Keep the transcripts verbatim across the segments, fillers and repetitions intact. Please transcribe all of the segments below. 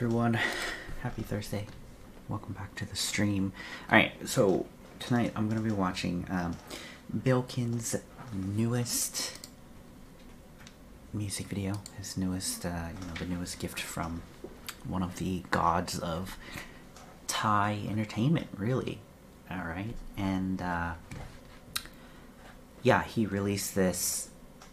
everyone, happy Thursday. Welcome back to the stream. Alright, so tonight I'm going to be watching um, Billkin's newest music video. His newest, uh, you know, the newest gift from one of the gods of Thai entertainment, really. Alright, and uh, yeah, he released this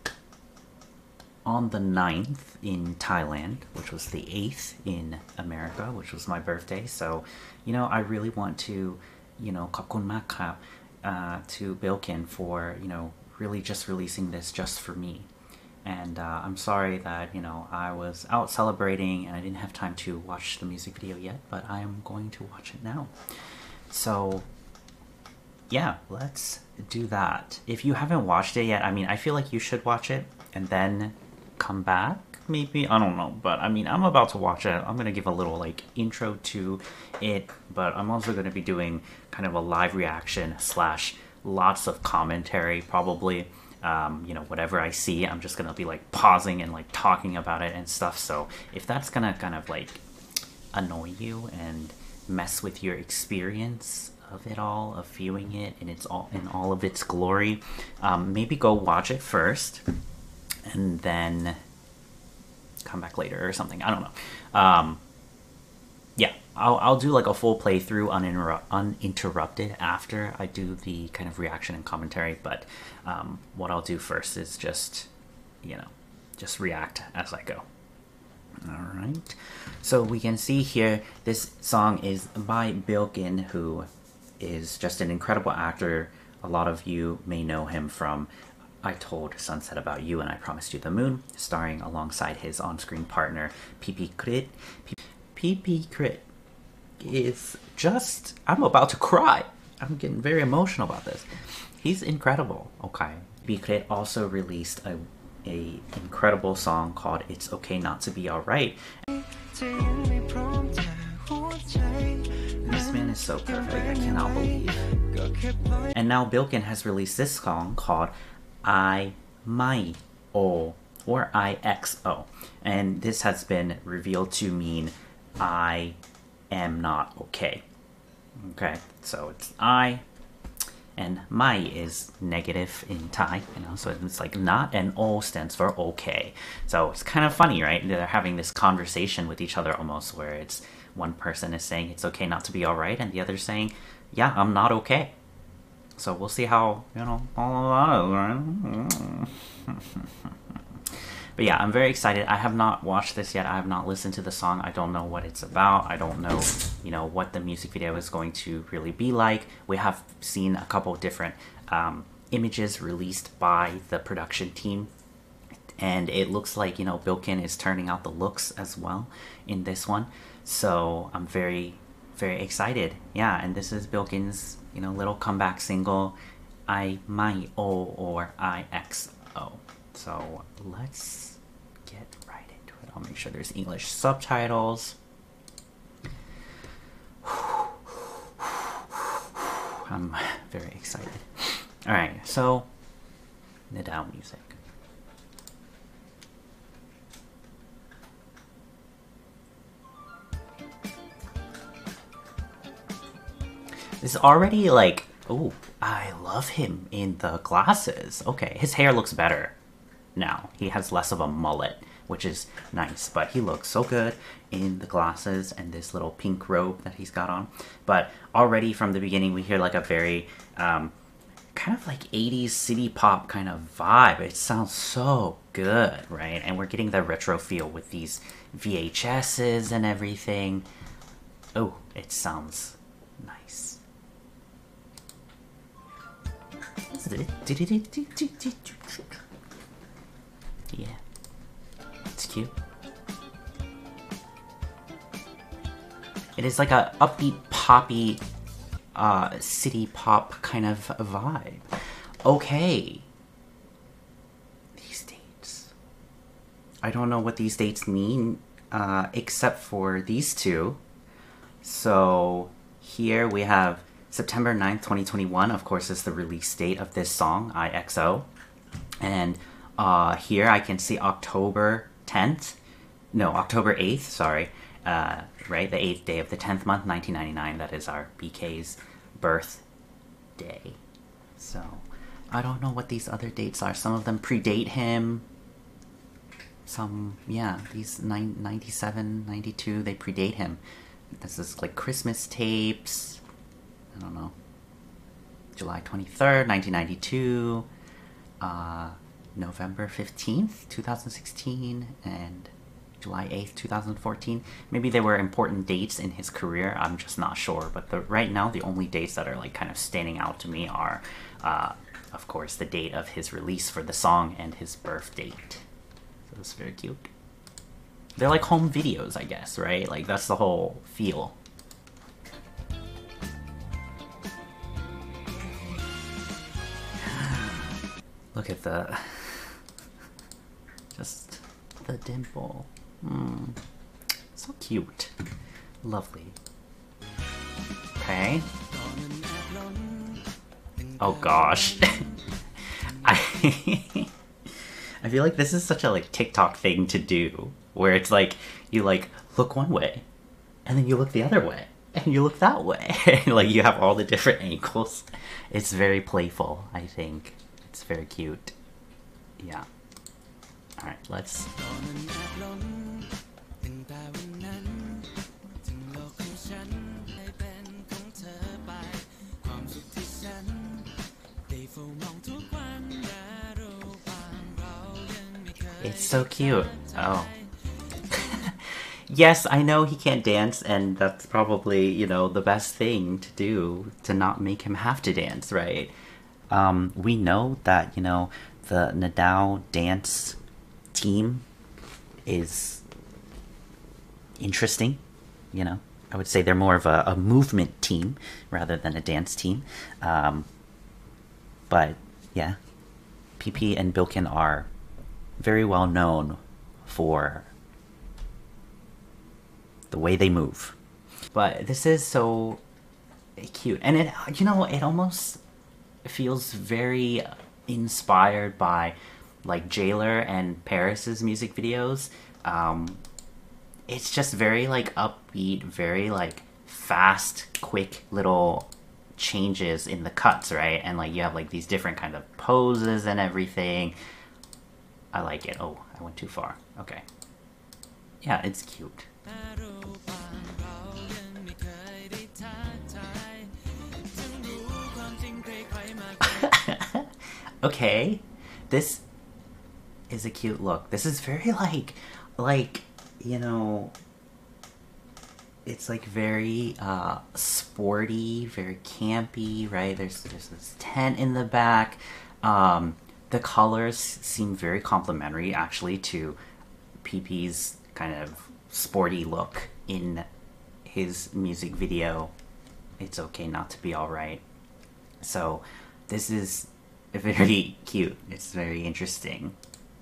on the ninth in Thailand, which was the eighth in America, which was my birthday. So, you know, I really want to, you know, ขอบคุณมากครับ uh, to Billkin for, you know, really just releasing this just for me. And uh, I'm sorry that, you know, I was out celebrating and I didn't have time to watch the music video yet, but I am going to watch it now. So, yeah, let's do that. If you haven't watched it yet, I mean, I feel like you should watch it and then come back, maybe? I don't know, but I mean, I'm about to watch it. I'm gonna give a little like intro to it, but I'm also gonna be doing kind of a live reaction slash lots of commentary, probably. Um, you know, whatever I see, I'm just gonna be like pausing and like talking about it and stuff. So if that's gonna kind of like annoy you and mess with your experience of it all, of viewing it in its all in all of its glory, um, maybe go watch it first and then come back later or something. I don't know. Um, yeah, I'll, I'll do like a full playthrough uninter uninterrupted after I do the kind of reaction and commentary. But um, what I'll do first is just, you know, just react as I go. Alright, so we can see here this song is by Billkin, who is just an incredible actor. A lot of you may know him from I Told Sunset About You and I Promised You the Moon, starring alongside his on-screen partner P P Crit. P P Crit is just, I'm about to cry. I'm getting very emotional about this. He's incredible, okay. P P Crit also released a, a incredible song called It's Okay Not to Be Alright. This man is so perfect, I cannot believe. And now Billkin has released this song called I My O, or I X O, and this has been revealed to mean I am not okay. Okay, so it's I, and my is negative in Thai, you know, so it's like not, and O stands for okay. So it's kind of funny, right? They're having this conversation with each other almost, where it's one person is saying it's okay not to be all right, and the other saying, yeah, I'm not okay. So we'll see how, you know, all of that is, right? But yeah, I'm very excited. I have not watched this yet. I have not listened to the song. I don't know what it's about. I don't know, you know, what the music video is going to really be like. We have seen a couple of different um, images released by the production team. And it looks like, you know, Billkin is turning out the looks as well in this one. So I'm very, very excited. Yeah, and this is Billkin's, you know, little comeback single, I My O, or I X O. So let's get right into it. I'll make sure there's English subtitles. I'm very excited. Alright, so Nadao music. This is already like, oh, I love him in the glasses. Okay, his hair looks better now. He has less of a mullet, which is nice, but he looks so good in the glasses and this little pink robe that he's got on. But already from the beginning, we hear like a very um, kind of like eighties city pop kind of vibe. It sounds so good, right? And we're getting the retro feel with these V H S's and everything. Oh, it sounds nice. Yeah, it's cute. It is like a upbeat, poppy, uh, city pop kind of vibe. Okay. These dates. I don't know what these dates mean, uh, except for these two. So here we have September ninth, twenty twenty-one, of course, is the release date of this song, I X O. And uh, here I can see October tenth, no, October eighth, sorry. uh, right? The eighth day of the tenth month, nineteen ninety-nine. That is our B K's birthday. So, I don't know what these other dates are. Some of them predate him. Some, yeah, these nine, ninety-seven, ninety-two, they predate him. This is like Christmas tapes. I don't know. July twenty-third, nineteen ninety-two. Uh, November fifteenth, twenty sixteen. And July eighth, twenty fourteen. Maybe they were important dates in his career. I'm just not sure. But the, right now, the only dates that are like kind of standing out to me are, uh, of course, the date of his release for the song and his birth date. So it's very cute. They're like home videos, I guess, right? Like, that's the whole feel. Look at the... just the dimple. Mm. So cute. Lovely. Okay. Oh gosh. I... I feel like this is such a like TikTok thing to do, where it's like you like look one way, and then you look the other way, and you look that way. Like you have all the different angles. It's very playful, I think. It's very cute. Yeah. Alright, let's... It's so cute. Oh. Yes, I know he can't dance, and that's probably, you know, the best thing to do, to not make him have to dance, right? Um, we know that, you know, the Nadao dance team is interesting, you know? I would say they're more of a, a movement team rather than a dance team. Um, but, yeah. P P and Billkin are very well known for the way they move. But this is so cute. And it, you know, it almost feels very inspired by like Jailer and Paris's music videos. Um, it's just very like upbeat, very like fast, quick little changes in the cuts, right? And like you have like these different kind of poses and everything. I like it. Oh, I went too far. Okay. Yeah, it's cute. Okay. This is a cute look. This is very like, like, you know, it's like very uh, sporty, very campy, right? There's, there's this tent in the back. Um... The colors seem very complementary, actually, to P P's kind of sporty look in his music video, It's Okay Not to Be Alright. So, this is very cute. It's very interesting.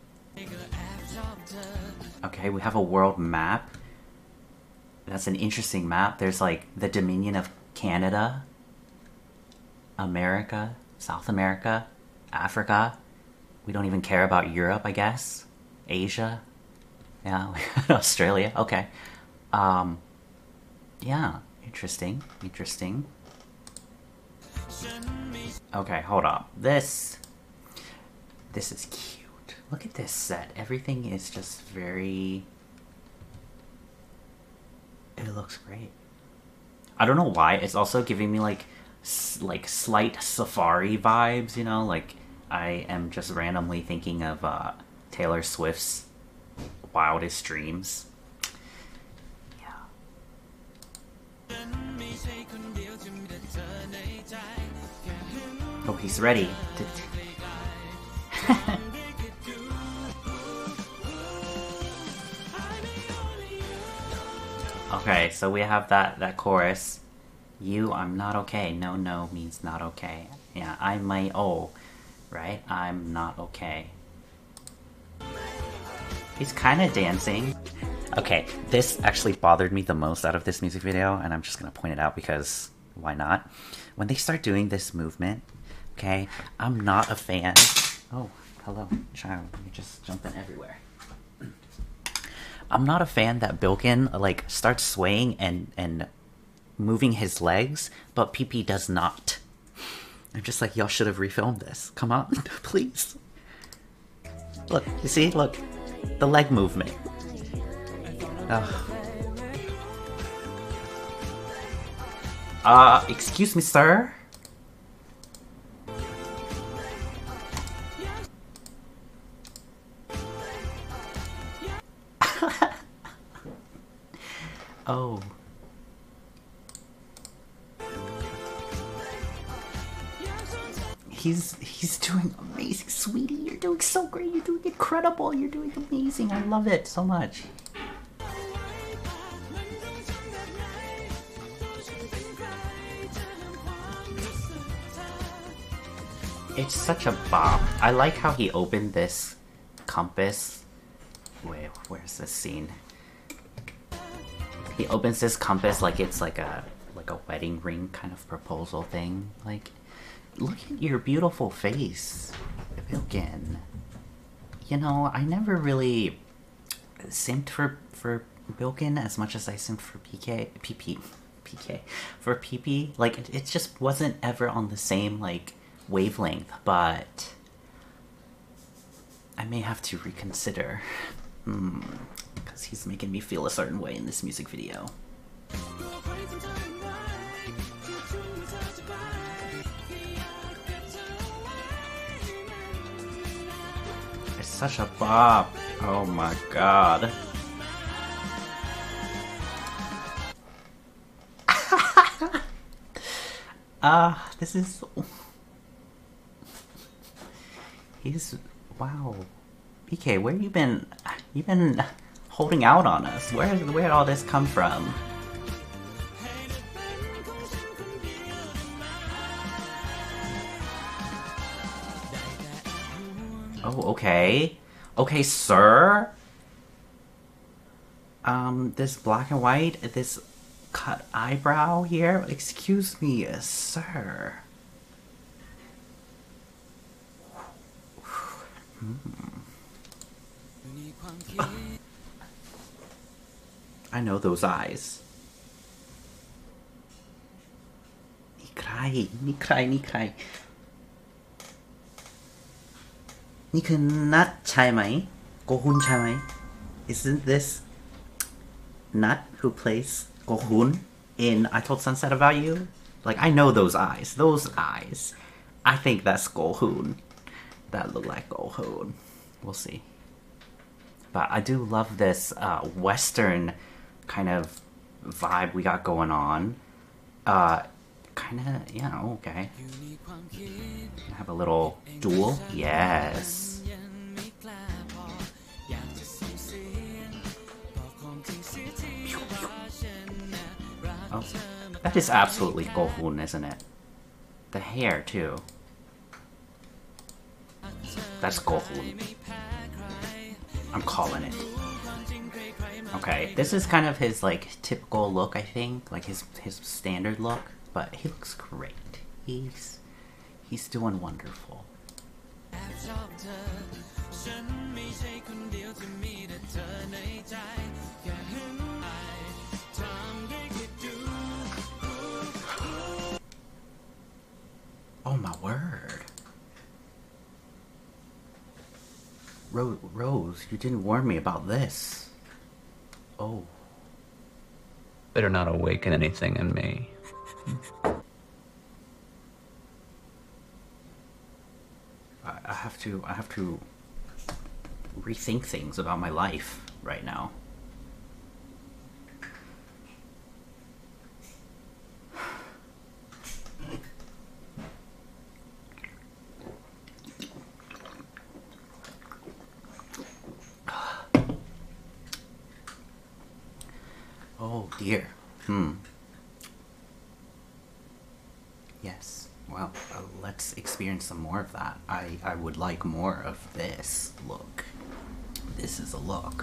Okay, we have a world map. That's an interesting map. There's, like, the Dominion of Canada, America, South America, Africa. We don't even care about Europe, I guess. Asia. Yeah, Australia. Okay. Um, yeah, interesting. Interesting. Okay, hold up. This... This is cute. Look at this set. Everything is just very... It looks great. I don't know why. It's also giving me, like, s like slight safari vibes, you know? Like... I am just randomly thinking of uh, Taylor Swift's Wildest Dreams. Yeah. Oh, he's ready. Okay, so we have that, that chorus. You, I'm not okay. No, no means not okay. Yeah, I might, oh. Right? I'm not okay. He's kind of dancing. Okay, this actually bothered me the most out of this music video, and I'm just gonna point it out because why not? When they start doing this movement, okay, I'm not a fan. Oh, hello, child. You're just jumping everywhere. I'm not a fan that Billkin like starts swaying and and moving his legs, but P P does not. I'm just like, y'all should have refilmed this. Come on, please. Look, you see? Look, the leg movement. Ugh. Uh, excuse me, sir? Oh. He's he's doing amazing, sweetie. You're doing so great. You're doing incredible. You're doing amazing. I love it so much. It's such a bop. I like how he opened this compass. Wait, where's this scene? He opens this compass like it's like a like a wedding ring kind of proposal thing. Like, look at your beautiful face, Billkin. You know, I never really simped for for Billkin as much as I simped for P K, P P, P K, for P P. Like, it, it just wasn't ever on the same like wavelength. But I may have to reconsider. Hmm. Because he's making me feel a certain way in this music video. It's such a bop. Oh my god. Ah, uh, this is... He's... Wow. B K, where you been? You been holding out on us. Where where did all this come from? Oh, okay. Okay, sir. Um, this black and white, this cut eyebrow here. Excuse me, sir. Hmm. I know those eyes. นี่ใครนี่ใครนี่ใครนี่คือนัทใช่ไหมโกฮุนใช่ไหม Isn't this Nut who plays Go-hun in I Told Sunset About You? Like, I know those eyes. Those eyes. I think that's Go-hun. That look like Go-hun. We'll see. But I do love this uh, Western kind of vibe we got going on. Uh, kind of, yeah, okay. Have a little duel. Yes. Oh, that is absolutely Go-hun, isn't it? The hair, too. That's Go-hun. I'm calling it. Okay, this is kind of his, like, typical look, I think. Like, his his standard look. But he looks great. He's... He's doing wonderful. Oh my word. Rose, Rose, you didn't warn me about this. Oh. Better not awaken anything in me. I, I have to, I have to rethink things about my life right now. Oh dear. Hmm. Yes. Well, uh, let's experience some more of that. I, I would like more of this look. This is a look.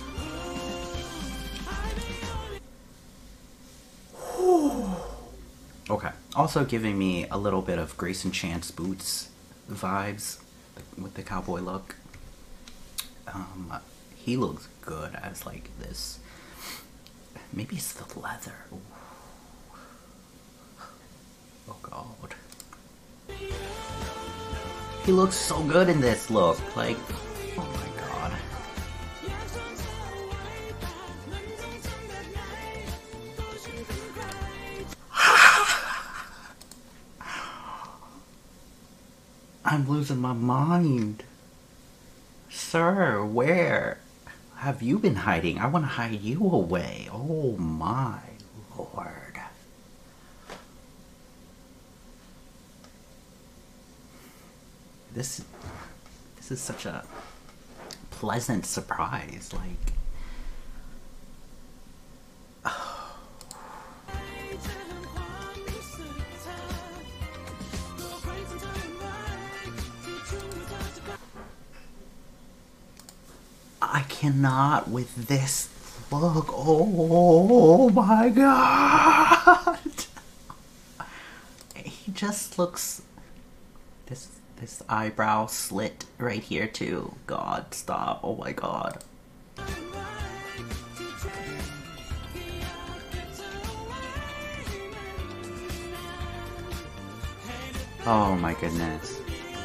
Okay. Also giving me a little bit of Grayson Chance Boots vibes with the cowboy look. Um, he looks good as like this. Maybe it's the leather. Ooh. Oh god. He looks so good in this look. Like, oh my god. I'm losing my mind. Sir, where have you been hiding? I want to hide you away. Oh my lord. This, this is such a pleasant surprise. Like, oh. I cannot with this look. Oh my god. He just looks, this this eyebrow slit right here too. God, stop. Oh my god. Oh my goodness.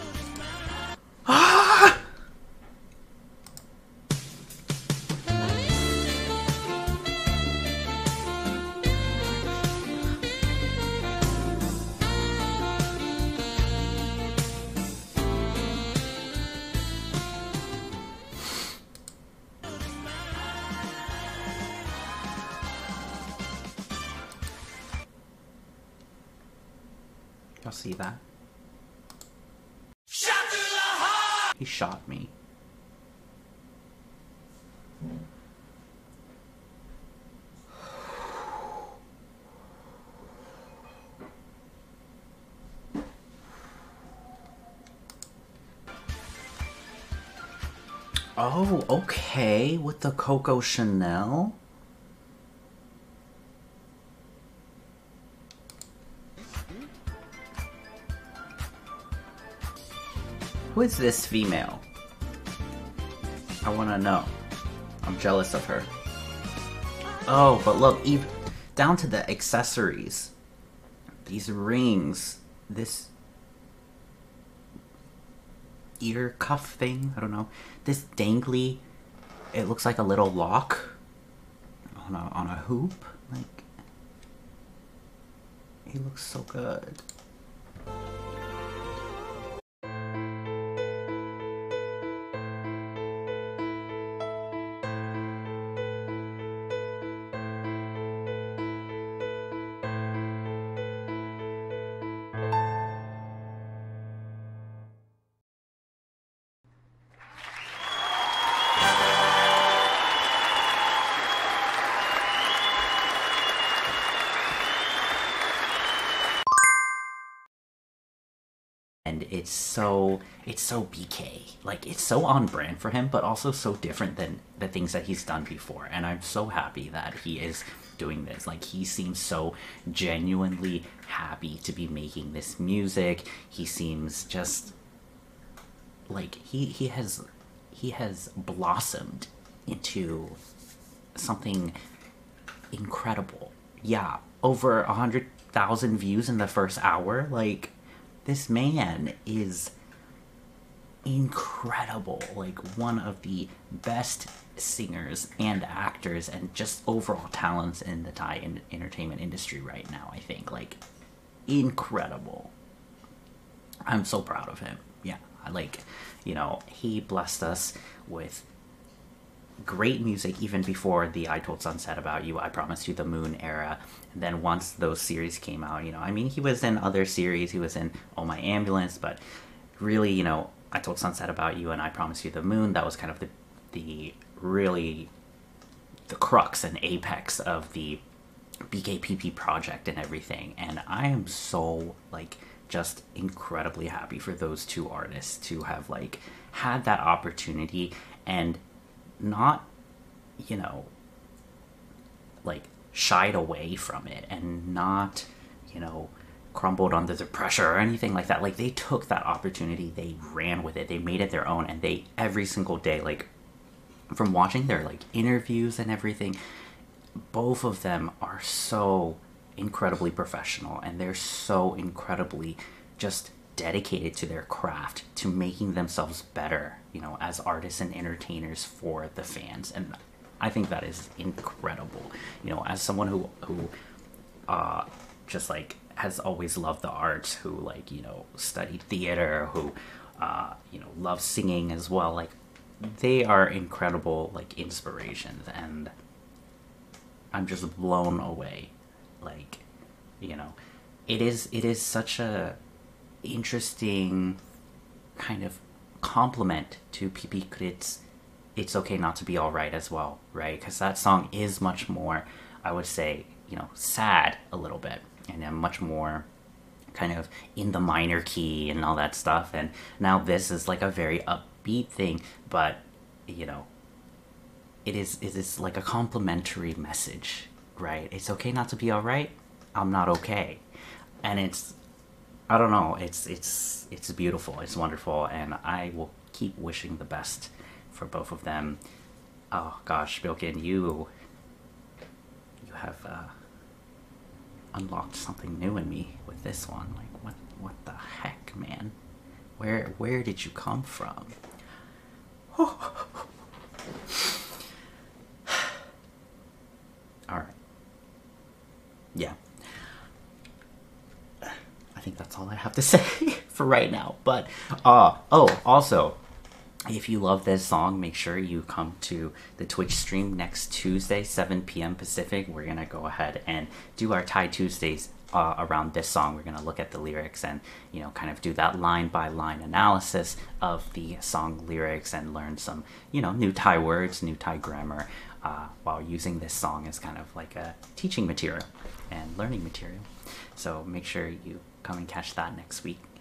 Ah! Y'all see that? He shot me. Oh, okay, with the Coco Chanel. Who is this female? I want to know. I'm jealous of her. Oh, but look, even down to the accessories. These rings. This ear cuff thing. I don't know. This dangly. It looks like a little lock on a, on a hoop. Like, he looks so good. And it's so, it's so B K. Like, it's so on brand for him, but also so different than the things that he's done before. And I'm so happy that he is doing this. Like, he seems so genuinely happy to be making this music. He seems just like he he has he has blossomed into something incredible. Yeah, over a hundred thousand views in the first hour. Like, this man is incredible. Like, one of the best singers and actors and just overall talents in the Thai in entertainment industry right now, I think. Like, incredible. I'm so proud of him. Yeah, I like, you know, he blessed us with great music even before the I Told Sunset About You, I Promised You the Moon era. And then once those series came out, you know, I mean, he was in other series. He was in Oh My Ambulance, but really, you know, I Told Sunset About You and I Promised You the Moon, that was kind of the, the really the crux and apex of the B K P P project and everything. And I am so, like, just incredibly happy for those two artists to have, like, had that opportunity and not, you know, like, shied away from it and not, you know, crumbled under the pressure or anything like that. Like, they took that opportunity, they ran with it, they made it their own, and they every single day, like, from watching their like interviews and everything, both of them are so incredibly professional, and they're so incredibly just dedicated to their craft, to making themselves better, you know, as artists and entertainers for the fans. And I think that is incredible. You know, as someone who who uh just like has always loved the arts, who like, you know, studied theater, who uh you know, loves singing as well, like they are incredible like inspirations, and I'm just blown away. Like, you know, it is it is such a interesting kind of compliment to P P Crit's It's Okay Not to Be Alright as well, right? Because that song is much more, I would say, you know, sad a little bit, and then much more kind of in the minor key and all that stuff. And now this is like a very upbeat thing, but, you know, it is it is like a complimentary message, right? It's okay not to be alright. I'm not okay. And it's, I don't know, it's it's it's beautiful, it's wonderful, and I will keep wishing the best for both of them. Oh gosh, Billkin, you you have uh, unlocked something new in me with this one. Like, what what the heck, man? Where where did you come from? All right. Yeah. I think that's all I have to say for right now. But, uh, oh, also, if you love this song, make sure you come to the Twitch stream next Tuesday, seven p m Pacific. We're going to go ahead and do our Thai Tuesdays uh, around this song. We're going to look at the lyrics and, you know, kind of do that line-by-line analysis of the song lyrics and learn some, you know, new Thai words, new Thai grammar, uh, while using this song as kind of like a teaching material and learning material. So make sure you come and catch that next week.